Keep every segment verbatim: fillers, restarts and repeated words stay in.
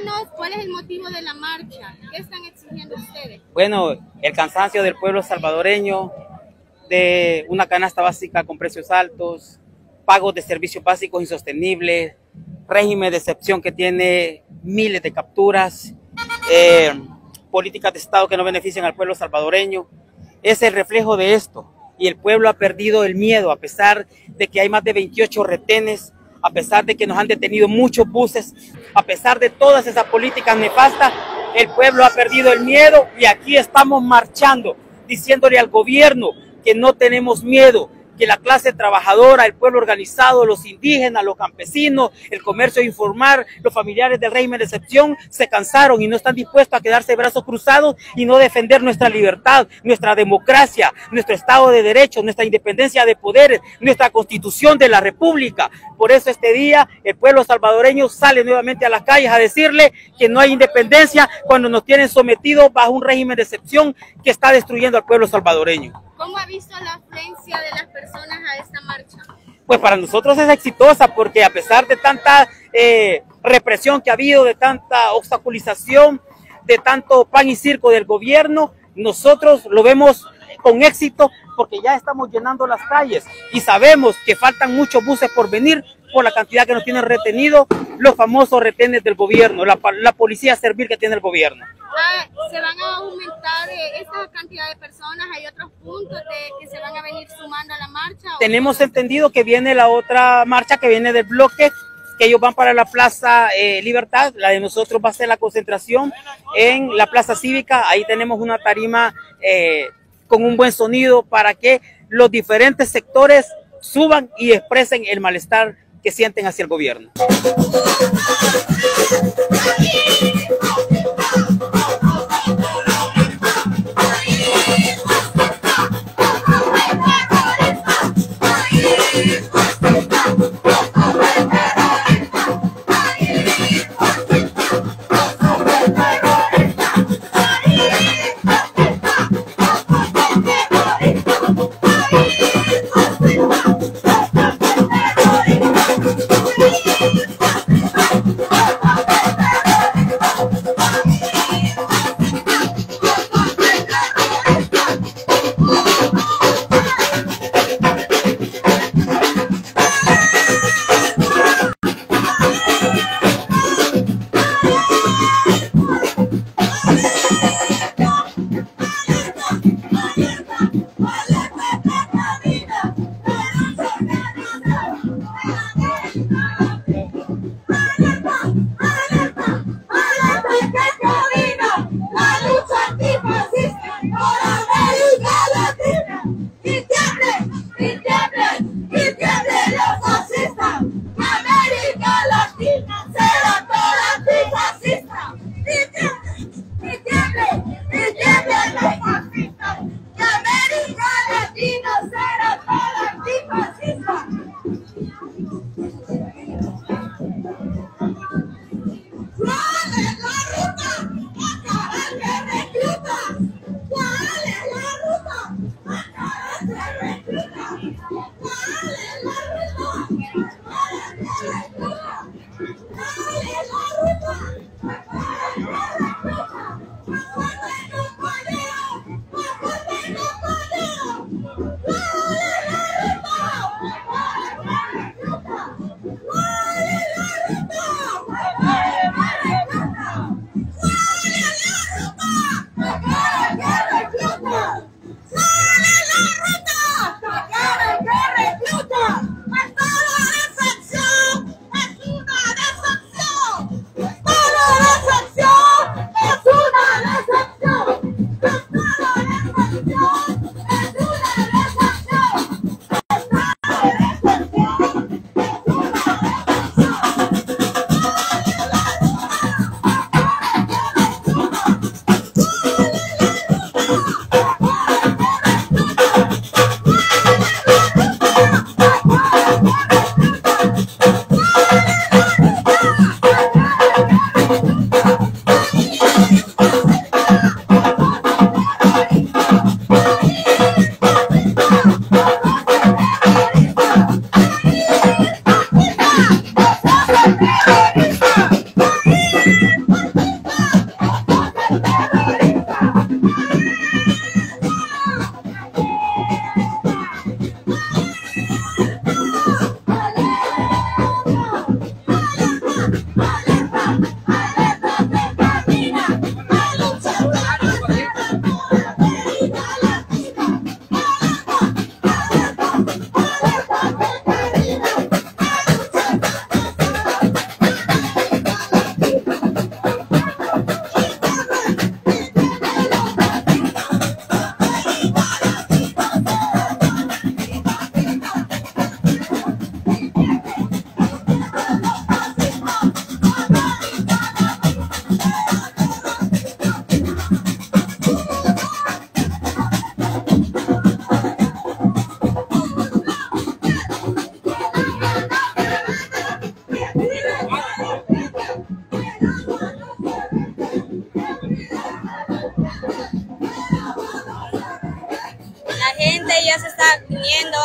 Cuéntenos cuál es el motivo de la marcha, qué están exigiendo ustedes. Bueno, el cansancio del pueblo salvadoreño, de una canasta básica con precios altos, pagos de servicios básicos insostenibles, régimen de excepción que tiene miles de capturas, eh, políticas de Estado que no benefician al pueblo salvadoreño. Es el reflejo de esto, y el pueblo ha perdido el miedo, a pesar de que hay más de veintiocho retenes, a pesar de que nos han detenido muchos buses, a pesar de todas esas políticas nefastas, el pueblo ha perdido el miedo y aquí estamos marchando, diciéndole al gobierno que no tenemos miedo, que la clase trabajadora, el pueblo organizado, los indígenas, los campesinos, el comercio informal, los familiares del régimen de excepción se cansaron y no están dispuestos a quedarse de brazos cruzados y no defender nuestra libertad, nuestra democracia, nuestro Estado de Derecho, nuestra independencia de poderes, nuestra Constitución de la República. Por eso este día el pueblo salvadoreño sale nuevamente a las calles a decirle que no hay independencia cuando nos tienen sometidos bajo un régimen de excepción que está destruyendo al pueblo salvadoreño. ¿Cómo ha visto la afluencia de las personas a esta marcha? Pues para nosotros es exitosa porque a pesar de tanta eh, represión que ha habido, de tanta obstaculización, de tanto pan y circo del gobierno, nosotros lo vemos con éxito porque ya estamos llenando las calles y sabemos que faltan muchos buses por venir por la cantidad que nos tienen retenido los famosos retenes del gobierno, la, la policía servil que tiene el gobierno. Ah, ¿se van a aumentar eh, esta cantidad de personas? ¿Hay otros puntos de, que se van a venir sumando a la marcha? Tenemos entendido que viene la otra marcha que viene del bloque, que ellos van para la Plaza eh, Libertad. La de nosotros va a ser la concentración en la Plaza Cívica. Ahí tenemos una tarima eh, con un buen sonido para que los diferentes sectores suban y expresen el malestar que sienten hacia el gobierno.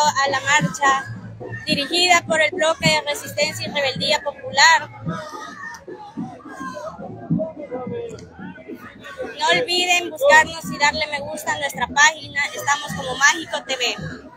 a la marcha dirigida por el Bloque de Resistencia y Rebeldía Popular. No olviden buscarnos y darle me gusta a nuestra página. Estamos como Mágico T V.